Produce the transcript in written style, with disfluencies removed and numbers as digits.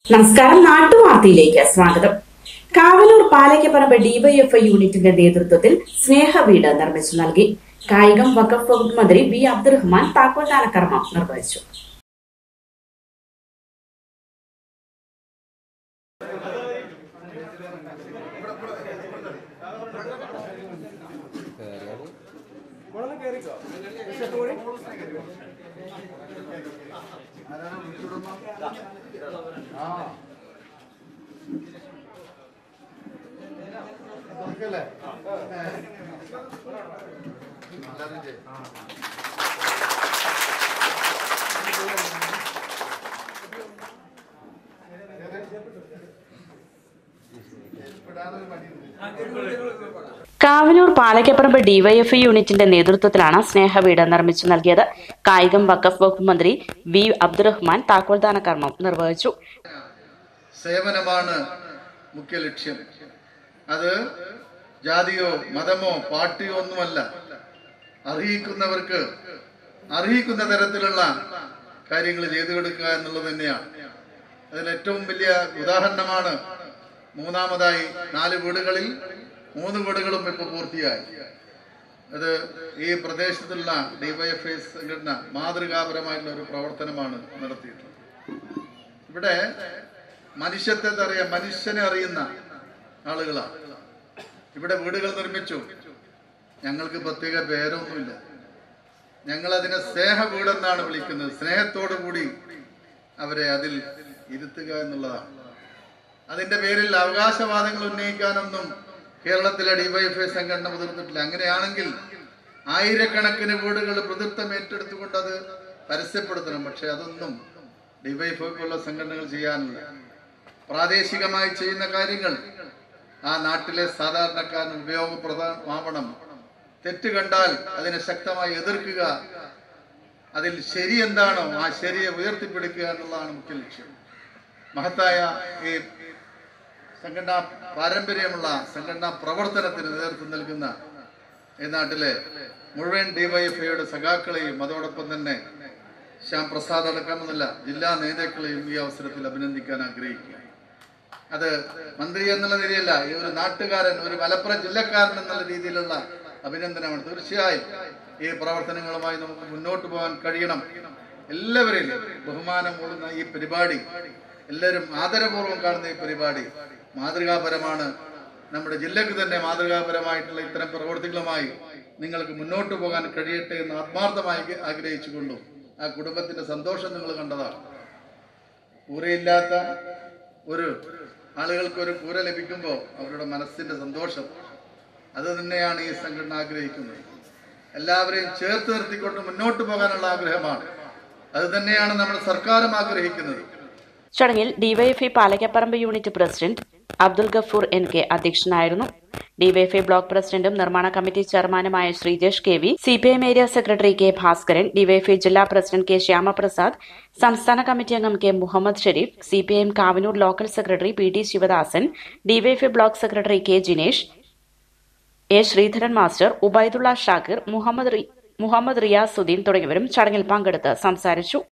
നമസ്കാരം. നാട്ടുവാർത്തയിലേക്ക് സ്വാഗതം. കാവലൂർ പാലയ്ക്കപ്പറമ്പ് ഡിവൈഎഫ്ഐ യൂണിറ്റിന്റെ നേതൃത്വത്തിൽ സ്നേഹവീട് നിർമ്മിച്ചു നൽകി. കായികം വഖഫ് വകുപ്പ് മന്ത്രി വി അബ്ദുറഹ്മാൻ താക്കോൽദാന കർമ്മം നിർവഹിച്ചു. കാവലൂർ പാലയ്ക്കപ്പറമ്പ് ഡിവൈഎഫ്ഐ യൂണിറ്റിന്റെ നേതൃത്വത്തിലാണ് സ്നേഹവീട് നിർമ്മിച്ചു നൽകിയത്. കായികം വഖഫ് വകുപ്പ് മന്ത്രി വി അബ്ദുറഹ്മാൻ താക്കോൽദാന കർമ്മം നിർവഹിച്ചു. സേവനമാണ് മുഖ്യ ലക്ഷ്യം. അത് ജാതിയോ മതമോ പാർട്ടിയോ ഒന്നുമല്ല. അർഹിക്കുന്നവർക്ക് അർഹിക്കുന്ന തരത്തിലുള്ള കാര്യങ്ങൾ ചെയ്തു കൊടുക്കുക എന്നുള്ളത് തന്നെയാണ്. അതിൽ ഏറ്റവും വലിയ ഉദാഹരണമാണ് മൂന്നാമതായി 4 വീടുകളിൽ 3 വീടുകളും ഇപ്പോൾ പൂർത്തിയായി. അത് ഈ പ്രദേശത്തുള്ള ഡിവൈഎഫ്ഐ സംഘടന മാതൃകാപരമായിട്ടുള്ള ഒരു പ്രവർത്തനമാണ് നടത്തിയിട്ടുള്ളത്. ഇവിടെ മനുഷ്യനെ അറിയുന്ന ആളുകളാണ്. ഇവിടെ വീടുകൾ നിർമ്മിച്ചു. ഞങ്ങൾക്ക് പ്രത്യേക പേരൊന്നുമില്ല. ഞങ്ങൾ അതിനെ സ്നേഹ വീടെന്നാണ് വിളിക്കുന്നത്. സ്നേഹത്തോടു കൂടി അവരെ അതിൽ ഇരുത്തുക എന്നുള്ളതാണ്. അതിന്റെ പേരിൽ അവകാശവാദങ്ങൾ ഉന്നയിക്കാനൊന്നും കേരളത്തിലെ ഡിവൈഎഫ്ഐ സംഘടന മുതിർന്നിട്ടില്ല. അങ്ങനെയാണെങ്കിൽ ആയിരക്കണക്കിന് വീടുകൾ പ്രതിത്വം ഏറ്റെടുത്തുകൊണ്ട് അത് പരസ്യപ്പെടുത്തണം. പക്ഷെ അതൊന്നും ഡിവൈഎഫ്ഐ പോലുള്ള സംഘടനകൾ ചെയ്യാനില്ല. പ്രാദേശികമായി ചെയ്യുന്ന കാര്യങ്ങൾ ആ നാട്ടിലെ സാധാരണക്കാരന് ഉപയോഗപ്രദമാവണം. തെറ്റ് കണ്ടാൽ അതിനെ ശക്തമായി എതിർക്കുക, അതിൽ ശരി എന്താണോ ആ ശരിയെ ഉയർത്തിപ്പിടിക്കുക എന്നുള്ളതാണ് മുഖ്യ ലക്ഷ്യം. മഹത്തായ ഈ സംഘടനാ പാരമ്പര്യമുള്ള സംഘടനാ പ്രവർത്തനത്തിന് നേതൃത്വം നൽകുന്ന ഈ നാട്ടിലെ മുഴുവൻ ഡിവൈഎഫ്ഐയുടെ സഖാക്കളെയും അതോടൊപ്പം തന്നെ ശ്യാം പ്രസാദ് അടക്കമെന്നല്ല ജില്ലാ നേതാക്കളെയും ഈ അവസരത്തിൽ അഭിനന്ദിക്കാൻ ആഗ്രഹിക്കുക. അത് മന്ത്രി എന്നുള്ള നിലയല്ല, ഈ ഒരു നാട്ടുകാരൻ, ഒരു മലപ്പുറം ജില്ലക്കാരൻ എന്നുള്ള രീതിയിലുള്ള അഭിനന്ദനമാണ്. തീർച്ചയായും ഈ പ്രവർത്തനങ്ങളുമായി നമുക്ക് മുന്നോട്ട് പോകാൻ കഴിയണം. എല്ലാവരെയും ബഹുമാനം കൊള്ളുന്ന ഈ പരിപാടി, എല്ലാവരും ആദരപൂർവ്വം കാണുന്ന ഈ പരിപാടി മാതൃകാപരമാണ്. നമ്മുടെ ജില്ലക്ക് തന്നെ മാതൃകാപരമായിട്ടുള്ള ഇത്തരം പ്രവർത്തികളുമായി നിങ്ങൾക്ക് മുന്നോട്ട് പോകാൻ കഴിയട്ടെ എന്ന് ആത്മാർത്ഥമായി ആഗ്രഹിച്ചുകൊണ്ടും ആ കുടുംബത്തിന്റെ സന്തോഷം നിങ്ങൾ കണ്ടതാണ്. കൂരയില്ലാത്ത ഒരു ആളുകൾക്ക് ഒരു കൂര ലഭിക്കുമ്പോൾ അവരുടെ മനസ്സിന്റെ സന്തോഷം, അത് തന്നെയാണ് ഈ സംഘടന ആഗ്രഹിക്കുന്നത്. എല്ലാവരെയും ചേർത്ത് നിർത്തിക്കൊണ്ട് മുന്നോട്ട് പോകാനുള്ള ആഗ്രഹമാണ്. അത് തന്നെയാണ് നമ്മുടെ സർക്കാരും ആഗ്രഹിക്കുന്നത്. ചടങ്ങിൽ DYFI Palakkaparamba unit president Abdul Gafoor NK അധ്യക്ഷനായിരുന്നു. ഡിവൈഎഫ്ഐ ബ്ലോക്ക് പ്രസിഡന്റും നിർമ്മാണ കമ്മിറ്റി ചെയർമാനുമായ Sreejesh KV, CPIM area secretary K Bhaskaran, DYFI ജില്ലാ പ്രസിഡന്റ് K ശ്യാമപ്രസാദ്, സംസ്ഥാന കമ്മിറ്റി അംഗം K Muhammad Sharif, CPIM Kavanur local secretary PT Sivadasan, DYFI block secretary K Jinesh, A Sreedharan master, Ubaidullah Shakir, Muhammad Riyasuddin തുടങ്ങിയവരും ചടങ്ങിൽ പങ്കെടുത്ത് സംസാരിച്ചു.